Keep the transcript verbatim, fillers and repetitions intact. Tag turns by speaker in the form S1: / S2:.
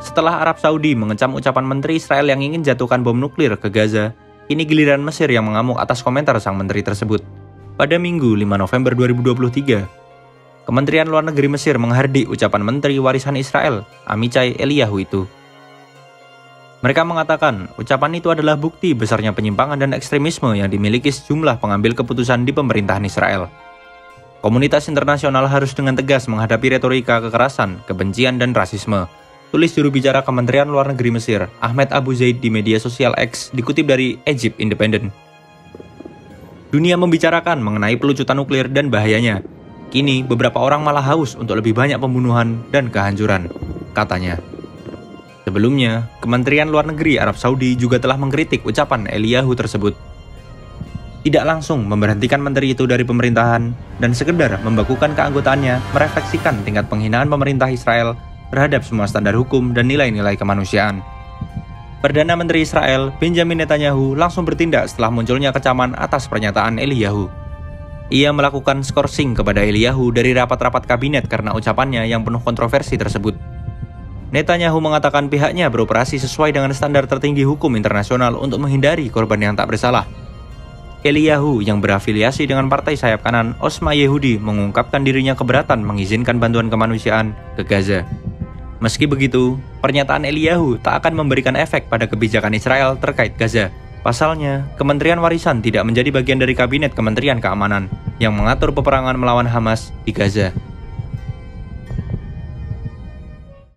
S1: Setelah Arab Saudi mengecam ucapan Menteri Israel yang ingin jatuhkan bom nuklir ke Gaza, kini giliran Mesir yang mengamuk atas komentar sang menteri tersebut. Pada Minggu lima November dua ribu dua puluh tiga, Kementerian Luar Negeri Mesir menghardik ucapan Menteri Warisan Israel, Amichai Eliyahu itu. Mereka mengatakan, ucapan itu adalah bukti besarnya penyimpangan dan ekstremisme yang dimiliki sejumlah pengambil keputusan di pemerintahan Israel. Komunitas internasional harus dengan tegas menghadapi retorika kekerasan, kebencian, dan rasisme, tulis juru bicara Kementerian Luar Negeri Mesir, Ahmed Abu Zaid di media sosial X, dikutip dari Egypt Independent. Dunia membicarakan mengenai pelucutan nuklir dan bahayanya. Kini, beberapa orang malah haus untuk lebih banyak pembunuhan dan kehancuran, katanya. Sebelumnya, Kementerian Luar Negeri Arab Saudi juga telah mengkritik ucapan Eliyahu tersebut. Tidak langsung memberhentikan menteri itu dari pemerintahan dan sekedar membakukan keanggotaannya merefleksikan tingkat penghinaan pemerintah Israel terhadap semua standar hukum dan nilai-nilai kemanusiaan. Perdana Menteri Israel, Benjamin Netanyahu, langsung bertindak setelah munculnya kecaman atas pernyataan Eliyahu. Ia melakukan skorsing kepada Eliyahu dari rapat-rapat kabinet karena ucapannya yang penuh kontroversi tersebut. Netanyahu mengatakan pihaknya beroperasi sesuai dengan standar tertinggi hukum internasional untuk menghindari korban yang tak bersalah. Eliyahu yang berafiliasi dengan partai sayap kanan Osma Yehudi mengungkapkan dirinya keberatan mengizinkan bantuan kemanusiaan ke Gaza. Meski begitu, pernyataan Eliyahu tak akan memberikan efek pada kebijakan Israel terkait Gaza. Pasalnya, Kementerian Warisan tidak menjadi bagian dari Kabinet Kementerian Keamanan yang mengatur peperangan melawan Hamas di Gaza.